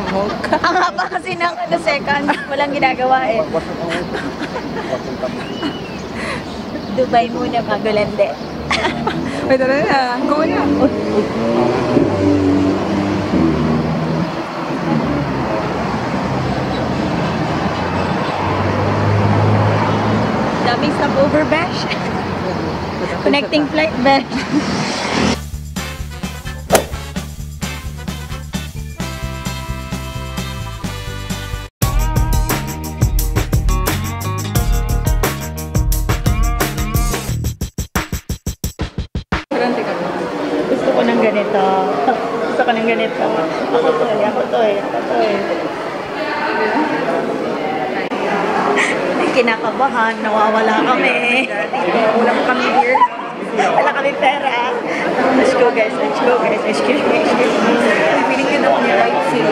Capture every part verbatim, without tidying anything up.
Ang haba kasi ng the second, walang ginagawa eh. Dubai muna bago lande. Pwede na na. Go na. Daming stopover, Besh. Connecting flight, Besh. Gusto ko ng ganito. Gusto ko ng ganito. Ako to eh, ako to eh, ako to eh. Ay, kinakabahan, nawawala kami. Wala ko kami here. Wala kami pera. Let's go guys, let's go guys. Excuse me, excuse me. Feeling ko na kung right sila.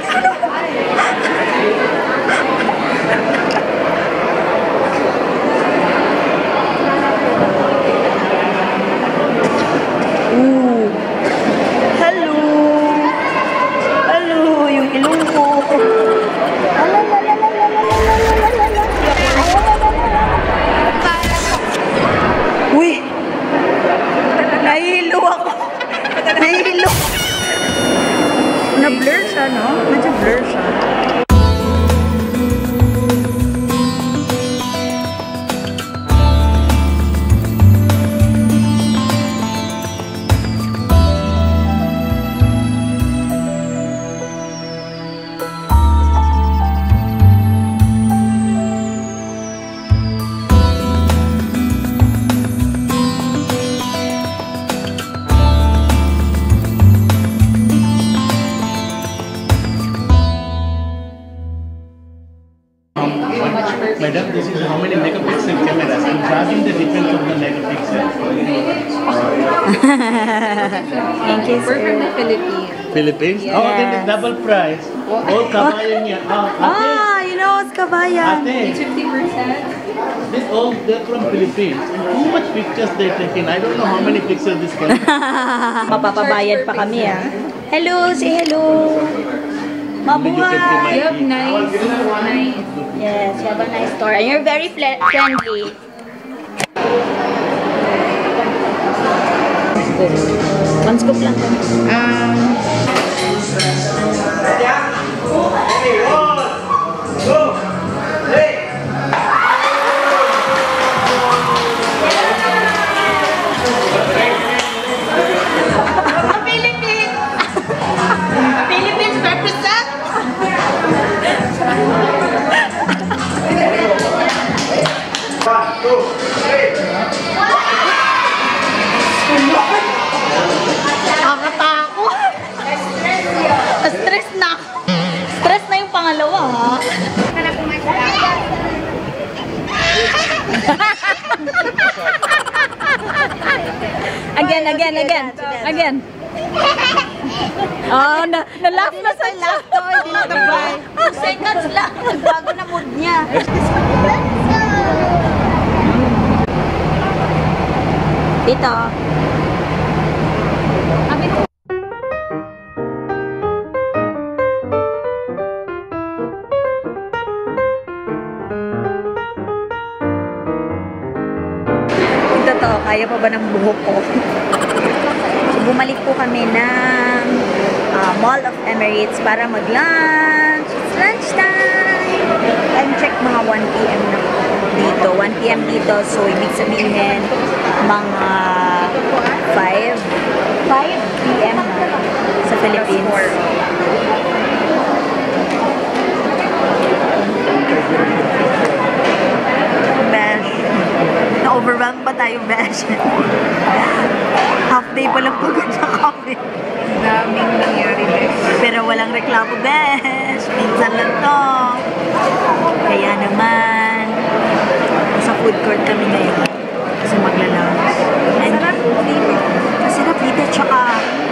Ooh. Hello. Hello, yung ilong ko. Uy. Nahihilo ako. Nahihilo. Na-blur siya, no? Medyo blur siya. Madam, this is how many megapixel cameras. I'm charging the difference of the megapixel. Thank you, We're from sir. the Philippines. Philippines? Yes. Oh, then it's double price. Oh, kabayan niya. Oh, ate. Ah, you know, it's kabayan. Ate. fifty percent. This all they're from Philippines. And how much pictures they taken? I don't know how many pictures this camera. Mapapabayad pa kami, ah. Hello, say hello. Mabuhay. You have nice, nice. Yes, you have a nice store. And you're very fle- friendly. One scoop lang. Um, Philippines! Philippines represent! Nakakatakot. Stress na. Stress na yung pangalawa, ha? Again, again, again. Again. Oh, na na-laugh na sa laugh to. Hindi na nabay. Two seconds lang. Nagbago na mood niya. Dito. Ito to, kaya pa ba ng buhok ko? So, bumalik po kami ng uh, Mall of Emirates para mag-lunch. It's lunchtime! Time check mga one p m na dito. one p m dito, so ibig sabihin mga five p m sa Philippines. Besh. Na-overwhelmed pa tayo, Besh. Half day pa lang pagod sa kami. Daming nangyari, Besh. Pero walang reklamo, Besh. Minsan lang to. Kaya naman, sa food court kami ngayon. Kasi magla-lunch. And masarap dito. Masarap dito, tsaka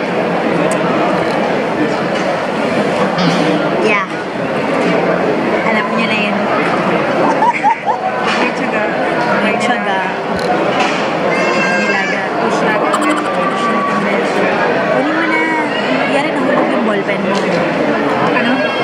yeah. Alam niyo na yun. May tsaga. May tsaga. Nilaga. Push natin. Push natin, Besh. Kunin mo na. Yari, nahulog yung ballpen mo. Ano?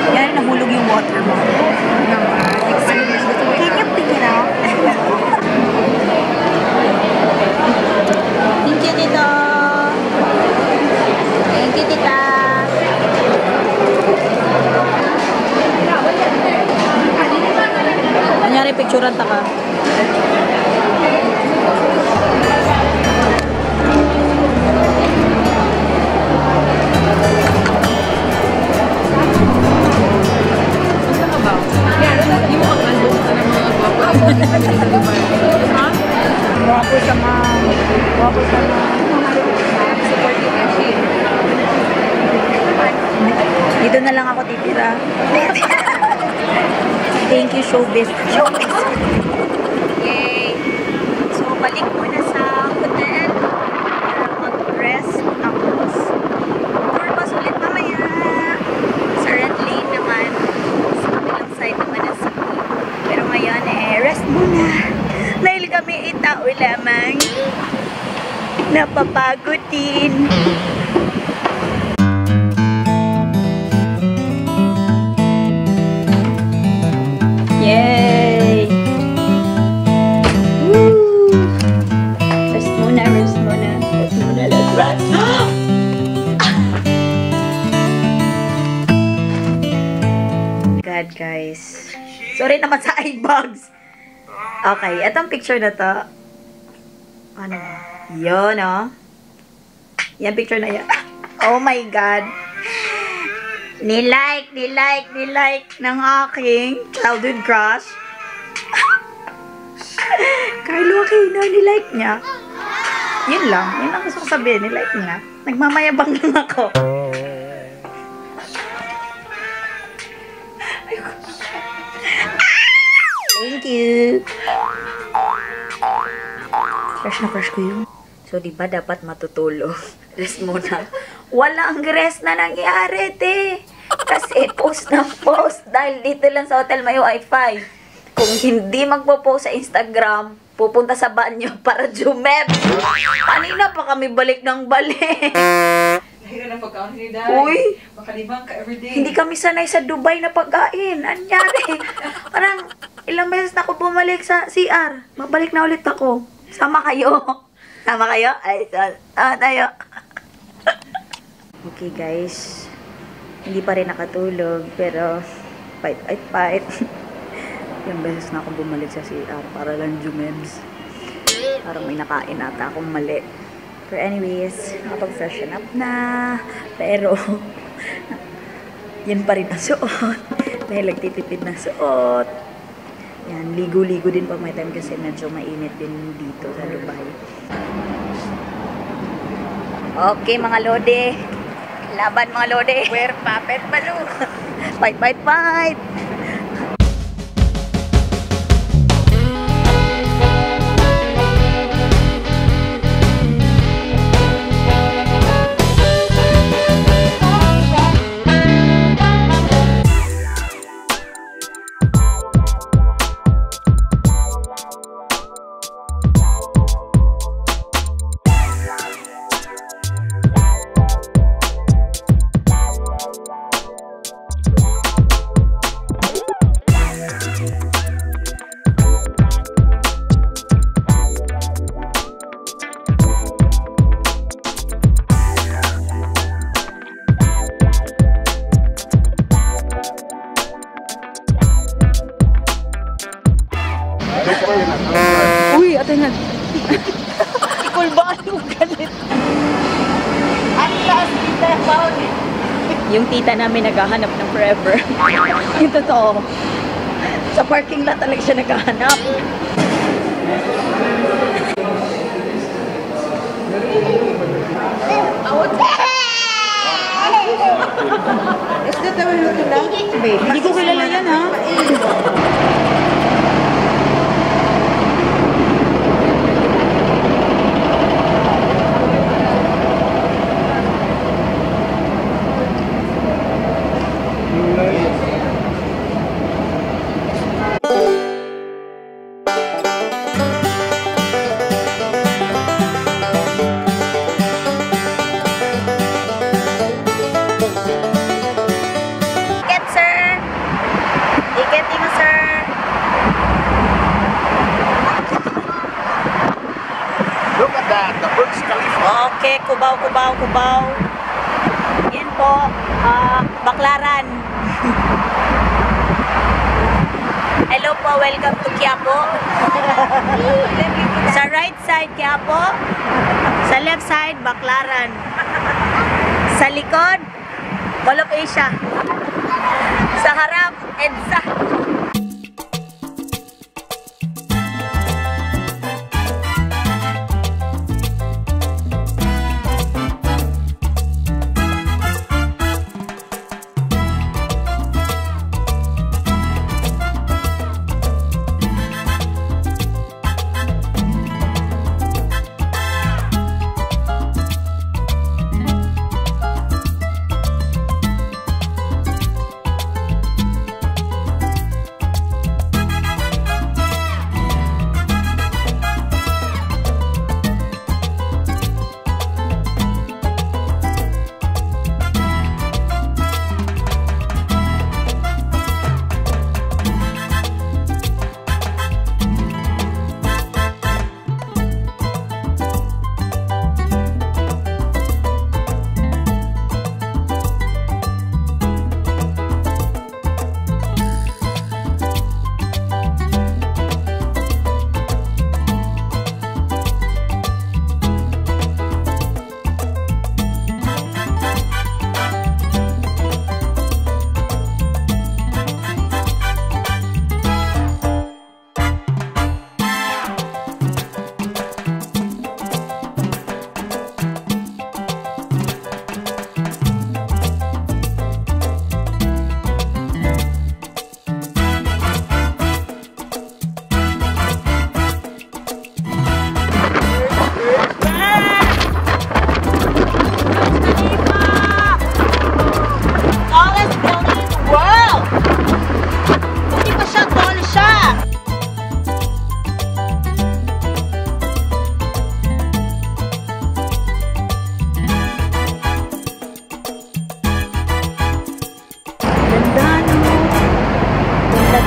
restaurant ka. Basta ka ba? Yan, hindi mo mag-alok ka ng mga gwapo. Ha? Wapo sa mga. Wapo sa mga. Support you, Beshi. Dito na lang ako titira. Thank you, showbiz. Showbiz. Yay! So, balik muna sa hotel para mag-rest. Tapos, tour bus ulit mamaya. Sa Red Lane naman. Sa kabilang side naman ng city. Pero ngayon, eh, rest muna. Dahil kami itao lamang. Napapagod din. Yay! Woo! Rest muna, rest muna. Rest muna, let's rest. God, guys. Sorry naman sa eye bags. Okay, etong picture na to. Ano? Yun, oh. Yan picture na yan. Oh my God. Nilike, nilike, nilike ng aking childhood crush. Carlo Aquino, nilike niya. Yun lang. Yun lang gusto ko sabihin. Nilike niya. Nagmamayabang lang ako. Thank you. Crush na crush ko yun. So, di ba dapat matutulog? Rest muna. Walang rest na nangyari, te. Kasi post na post. Dahil dito lang sa hotel may wifi. Kung hindi magpo-post sa Instagram, pupunta sa banyo para jumep. Kanina pa kami balik ng balik. Dahil na pagkaon ni Day. Uy! Makalibang ka everyday. Hindi kami sanay sa Dubai na pagkain. Anyari. Parang ilang beses na ako bumalik sa C R. Mabalik na ulit ako. Sama kayo. Sama kayo? Ay, sama tayo. Okay, guys. Hindi pa rin nakatulog. Pero, fight, fight, fight. Ilang beses na ako bumalik sa C R para lang jumebs. Parang may nakain ata akong mali. Pero anyways, nakapag-freshen up na. Pero, yan pa rin ang suot. Dahil nagtitipid na suot. Yan, ligo-ligo din pa may time kasi medyo mainit din dito sa Dubai. Okay, mga lode. Laban, mga lode. Wear puppet balloon. Fight, fight, fight. Uy, ate na. Ikol ba ang galit? Atlas, tita, found it. Yung tita namin naghahanap ng forever. Yung totoo. Sa parking lot talaga siya naghahanap. Is that the way you do that? Hindi ko kilala yan, ha? Ticket, sir. Ticketing, sir. Look at that, the Burj Khalifa. Okay, kubaw, kubaw, kubaw. Yan po, ah, Baklaran. Hello po, welcome to Quiapo. Sa right side, Quiapo. Sa left side, Baclaran. Sa likod, Mall of Asia. Sa harap, EDSA.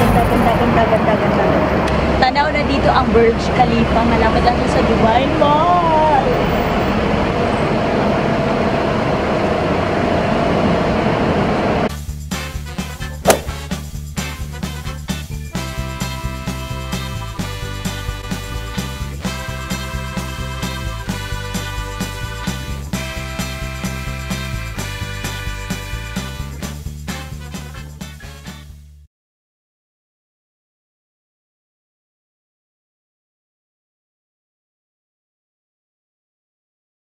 Tanaw na dito ang Burj Khalifa. Malapit lang sa Dubai po.